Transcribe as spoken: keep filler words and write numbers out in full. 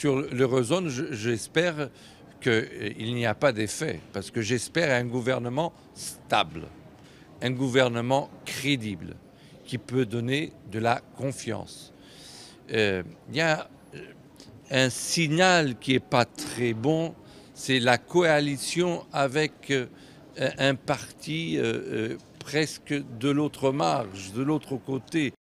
sur l'Eurozone, j'espère qu'il n'y a pas d'effet, parce que j'espère un gouvernement stable, un gouvernement crédible, qui peut donner de la confiance. Euh, il y a un signal qui n'est pas très bon, c'est la coalition avec euh, un parti euh, euh, presque de l'autre marge, de l'autre côté.